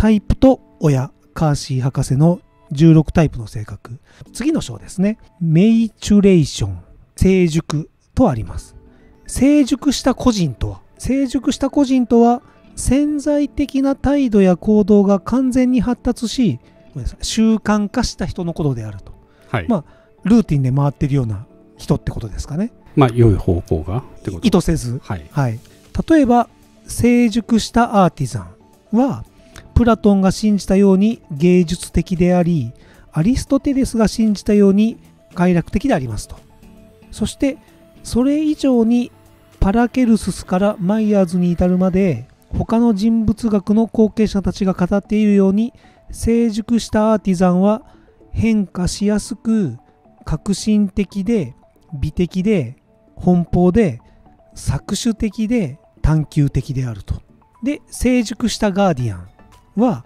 タイプと親、カーシー博士の16タイプの性格。次の章ですね。メイチュレーション、成熟とあります。成熟した個人とは、潜在的な態度や行動が完全に発達し、習慣化した人のことであると。 はい。 ルーティンで回っているような人ってことですかね。 良い方向がってこと。 意図せず。 はい。 はい。例えば、成熟したアーティザンは、プラトンが信じたように芸術的であり、アリストテレスが信じたように快楽的でありますと。そして、それ以上にパラケルススからマイヤーズに至るまで、他の人物学の後継者たちが語っているように、成熟したアーティザンは変化しやすく、革新的で、美的で、奔放で、搾取的で、探求的であると。で、成熟したガーディアンは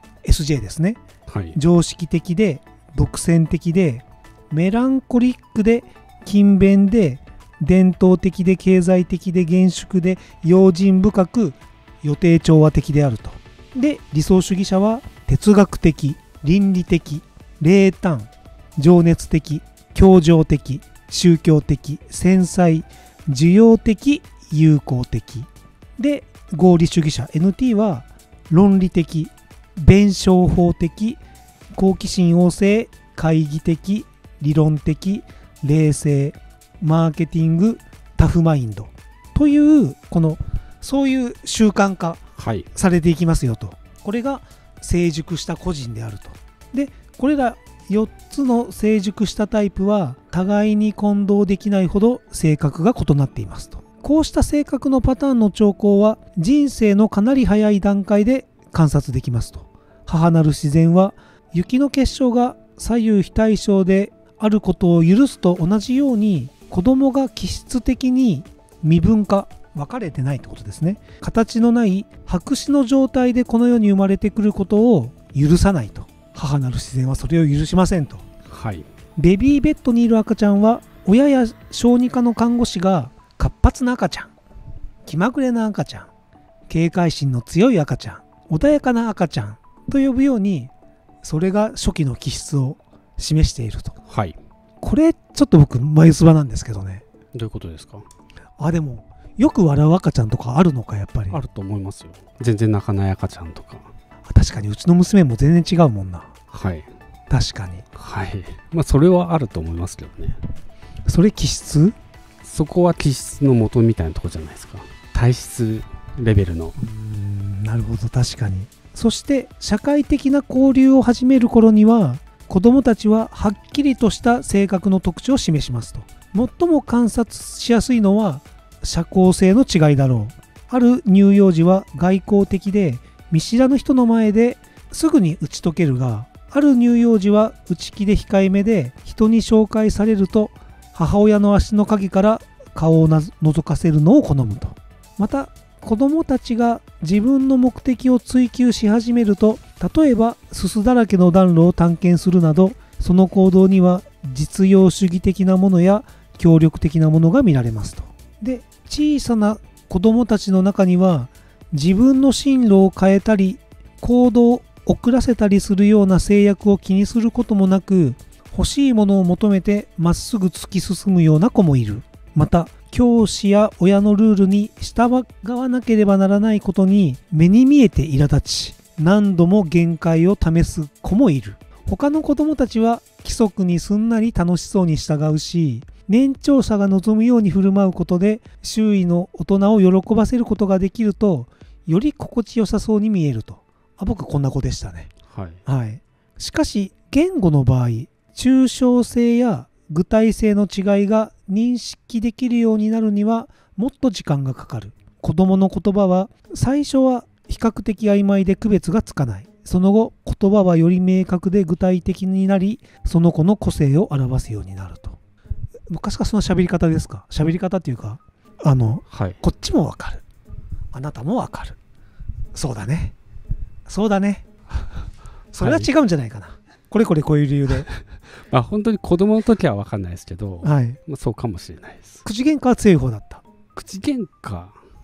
SJ ですね。 はい。 常識的で、独占的で、メランコリックで、勤勉で、伝統的で、経済的で、厳粛で、用心深く、予定調和的であると。で、理想主義者は哲学的、倫理的、冷淡、情熱的、協情的、宗教的、繊細、需要的、友好的。で、合理主義者 NT は論理的、弁証法的、好奇心旺盛、懐疑的、理論的、冷静、マーケティング、タフマインドというそういう習慣化されていきますよと。これが成熟した個人であると。で、これら4つの成熟したタイプは互いに混同できないほど性格が異なっていますと。こうした性格のパターンの兆候は人生のかなり早い段階で観察できますと。母なる自然は雪の結晶が左右非対称であることを許すと同じように、子供が気質的に未分化、分かれてないってことですね。形のない白紙の状態でこの世に生まれてくることを許さないと。母なる自然はそれを許しませんと。 はい。 ベビーベッドにいる赤ちゃんは、親や小児科の看護師が活発な赤ちゃん、気まぐれな赤ちゃん、警戒心の強い赤ちゃん、穏やかな赤ちゃんと呼ぶように、それが初期の気質を示していると。 はい。 これちょっと僕眉唾なんですけどね。 どういうことですか？ でもよく笑う赤ちゃんとかあるのか、やっぱり。 あると思いますよ。全然泣かない赤ちゃんとか。 確かにうちの娘も全然違うもんな。 はい。 確かに。 はい。それはあると思いますけどね。 それ気質？ そこは気質の元みたいなところじゃないですか。体質レベルの。 なるほど、確かに。そして社会的な交流を始める頃には、子どもたちははっきりとした性格の特徴を示しますと。最も観察しやすいのは社交性の違いだろう。ある乳幼児は外交的で見知らぬ人の前ですぐに打ち解けるが、ある乳幼児は内気で控えめで、人に紹介されると母親の足の影から顔を覗かせるのを好むと。また子どもたちが自分の目的を追求し始めると、例えばすすだらけの暖炉を探検するなど、その行動には実用主義的なものや協力的なものが見られますと。で、小さな子どもたちの中には、自分の進路を変えたり行動を遅らせたりするような制約を気にすることもなく、欲しいものを求めてまっすぐ突き進むような子もいる。また教師や親のルールに従わなければならないことに目に見えて苛立ち、何度も限界を試す子もいる。他の子供たちは規則にすんなり楽しそうに従うし、年長者が望むように振る舞うことで周囲の大人を喜ばせることができると、より心地よさそうに見えると。僕こんな子でしたね。はい。しかし言語の場合、抽象性や具体性の違いが認識できるようになるにはもっと時間がかかる。子供の言葉は最初は比較的曖昧で区別がつかない。その後言葉はより明確で具体的になり、その子の個性を表すようになると。昔からその喋り方ですか？喋り方っていうか、こっちもわかる、あなたもわかる、そうだね、そうだねそれは違うんじゃないかな、これこういう理由で本当に子供の時は分かんないですけど、 はい、 そうかもしれないです。 口喧嘩は強い方だった。 口喧嘩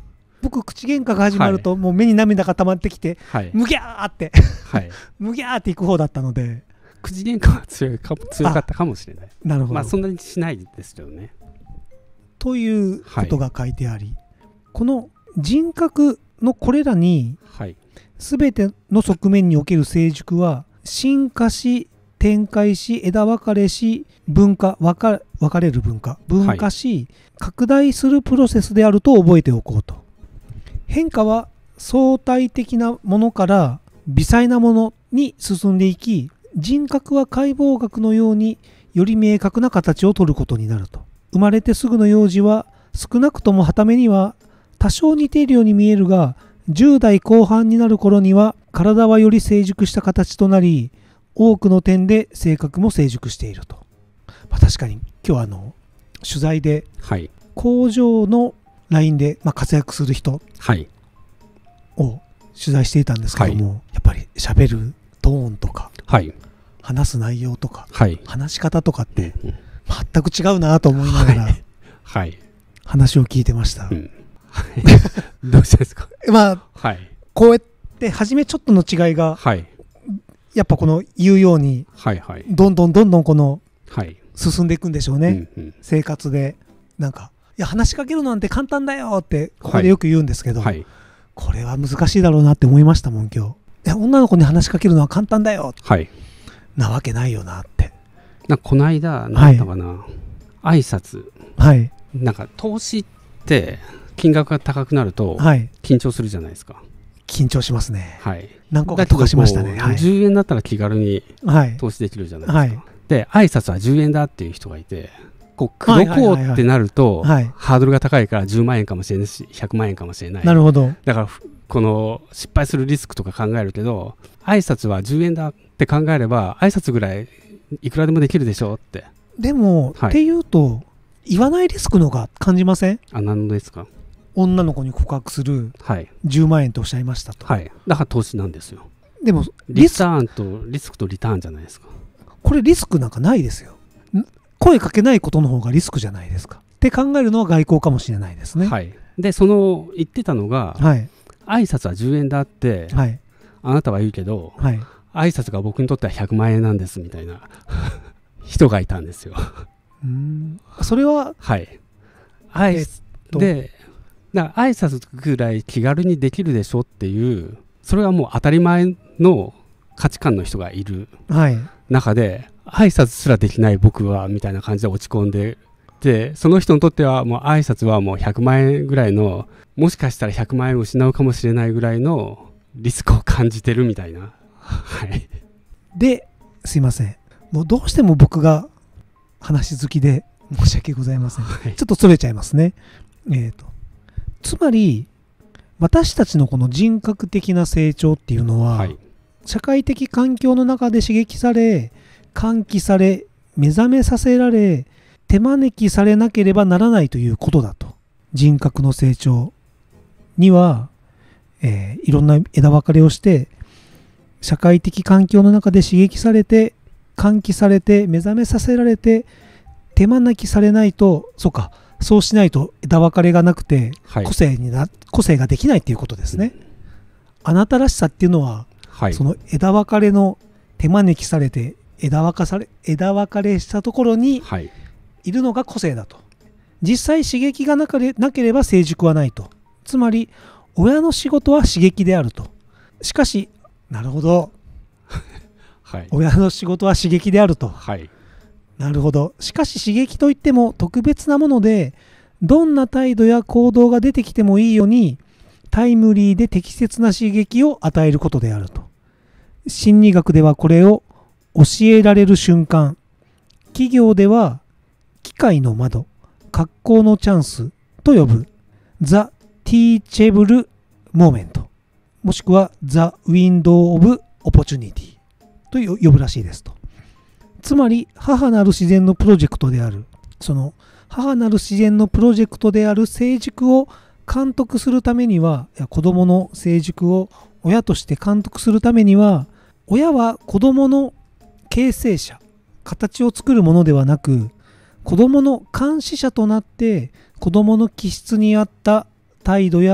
僕口喧嘩が始まるともう目に涙が溜まってきて、 はいむぎゃーってはいむぎゃーっていく方だったので。 口喧嘩は強かったかもしれない。 なるほど、 まあそんなにしないですよね。 ということが書いてあり、この人格のこれらにはい全ての側面における成熟は進化し展開し枝分かれし分かれる分化し、拡大するプロセスであると覚えておこうと。変化は相対的なものから微細なものに進んでいき、人格は解剖学のようにより明確な形を取ることになると。生まれてすぐの幼児は少なくとも傍目には多少似ているように見えるが、10代後半になる頃には体はより成熟した形となり、多くの点で性格も成熟していると。確かに今日は取材で工場のラインで活躍する人を取材していたんですけども、やっぱり喋るトーンとか、話す内容とか、話し方とかって全く違うなと思いながら話を聞いてました。 どうしたんですか。 こうやって初めちょっとの違いが、やっぱこの言うようにどんどんこの進んでいくんでしょうね。生活でなんかいや話しかけるなんて簡単だよってここでよく言うんですけど、これは難しいだろうなって思いましたもん今日。いや女の子に話しかけるのは簡単だよ、なわけないよなって。 この間何だったかな、挨拶、なんか投資って金額が高くなると緊張するじゃないですか。 緊張しますね。何個かとかしましたね。 10円だったら気軽に投資できるじゃないですか。で挨拶は10円だっていう人がいて、こう口説こうってなるとハードルが高いから10万円かもしれないし100万円かもしれない。 なるほど。 だからこの失敗するリスクとか考えるけど、挨拶は10円だって考えれば挨拶ぐらいいくらでもできるでしょって。 でも、っていうと言わないリスクのが感じません？ 何ですか。 女の子に告白する10万円とおっしゃいましたと。 だから投資なんですよ。 でもリターンとリスクとリターンじゃないですか。 これリスクなんかないですよ。声かけないことの方がリスクじゃないですかって考えるのは外交かもしれないですね。 で言ってたのが、挨拶は10円だって、あなたは言うけど、挨拶が僕にとっては100万円なんですみたいな人がいたんですよ。 それはでだから挨拶ぐらい気軽にできるでしょっていう、それはもう当たり前の価値観の人がいる中で、挨拶すらできない僕はみたいな感じで落ち込んで、でその人にとってはもう挨拶はもう100万円ぐらいの、もしかしたら100万円を失うかもしれないぐらいのリスクを感じてるみたいな。 ですいません、もうどうしても僕が話好きで申し訳ございません。ちょっとそれちゃいますね。つまり私たちのこの人格的な成長っていうのは、社会的環境の中で刺激され喚起され目覚めさせられ手招きされなければならないということだと。人格の成長には、いろんな枝分かれをして社会的環境の中で刺激されて喚起されて目覚めさせられて手招きされないと、そうしないと枝分かれがなくて個性ができないっていうことですね。あなたらしさっていうのは、その枝分かれの手招きされて枝分かれしたところにいるのが個性だと。実際刺激がなければ成熟はないと。つまり親の仕事は刺激であると。しかしなるほど、親の仕事は刺激であると。なるほど。しかし刺激といっても特別なもので、どんな態度や行動が出てきてもいいようにタイムリーで適切な刺激を与えることであると。心理学ではこれを教えられる瞬間、企業では機会の窓、格好のチャンスと呼ぶ The Teachable Moment、 もしくは The Window of Opportunity と呼ぶらしいですと。つまり母なる自然のプロジェクトである、その母なる自然のプロジェクトである成熟を監督するためには、子供の成熟を親として監督するためには、親は子供の形成者、形を作るものではなく、子供の監視者となって子供の気質に合った態度や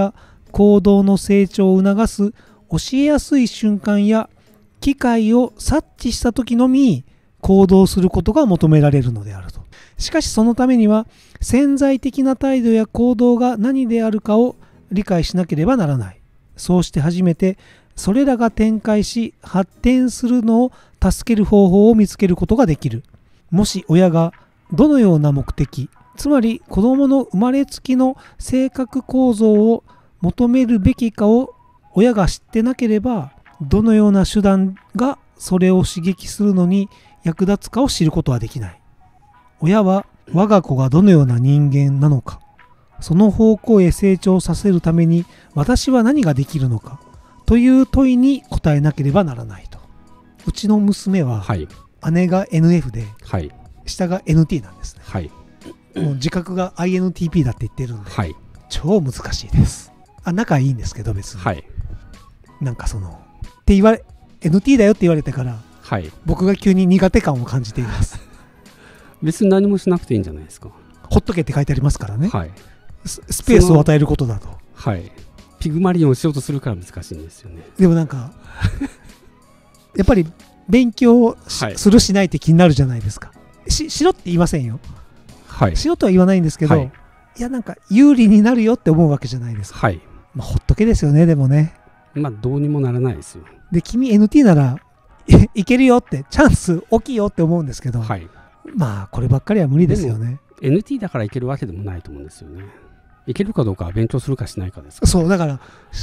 行動の成長を促す教えやすい瞬間や機会を察知した時のみ行動することが求められるのであると。しかしそのためには潜在的な態度や行動が何であるかを理解しなければならない。そうして初めてそれらが展開し発展するのを助ける方法を見つけることができる。もし親がどのような目的、つまり子どもの生まれつきの性格構造を求めるべきかを親が知ってなければ、どのような手段がそれを刺激するのに役立つかを知ることはできない。親は我が子がどのような人間なのか、その方向へ成長させるために私は何ができるのかという問いに答えなければならないと。うちの娘は、はい、姉が NF で、はい、下が NT なんですね。はい、もう自覚が INTP だって言ってるんで、はい、超難しいです。仲いいんですけど別に、はい、なんかって言われ NT だよって言われてから、はい、僕が急に苦手感を感じています。 別に何もしなくていいんじゃないですか。 ほっとけって書いてありますからね、はい、スペースを与えることだと。 はい、ピグマリオンをしようとするから難しいんですよね。 でもなんかやっぱり勉強するしないって気になるじゃないですか。しろって言いませんよ、はい、しろとは言わないんですけど、はい、いやなんか有利になるよって思うわけじゃないですか。はい、まあ、ほっとけですよね。でもね、 まあどうにもならないですよ。 で君 NT ならいけるよってチャンス大きいよって思うんですけど、はい、まあこればっかりは無理ですよね。 NT だからいけるわけでもないと思うんですよね。いけるかどうかは勉強するかしないかですから。 そうだから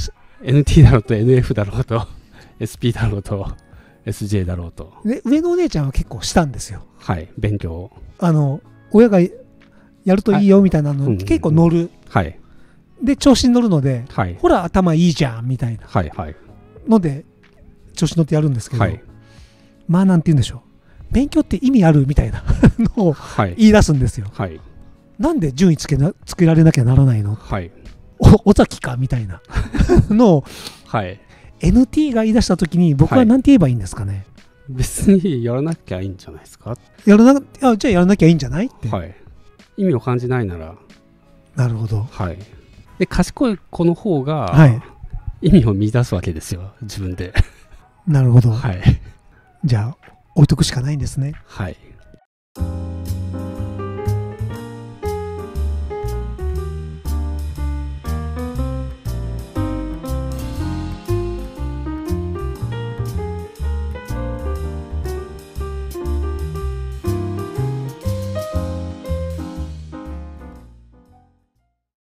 NT だろうと NF だろうと SP だろうと SJ だろうと、 ね、上のお姉ちゃんは結構したんですよ。 はい、勉強親がやるといいよみたいなの結構乗る、はい、で調子に乗るので、はい、ほら頭いいじゃんみたいなので調子乗ってやるんですけど、はい、まあなんて言うんでしょう、勉強って意味あるみたいなのを言い出すんですよ。はい、なんで順位つけられなきゃならないの、はい、尾崎かみたいなのを、はい、NT が言い出したときに僕は何て言えばいいんですかね。はい、 別にやらなきゃいいんじゃないですか。 じゃあやらなきゃいいんじゃないって、はい、 意味を感じないなら。 なるほど、 はい、で賢い子の方が、はい、意味を見出すわけですよ自分で。 なるほど、はい、じゃあ置いとくしかないんですね。 はい。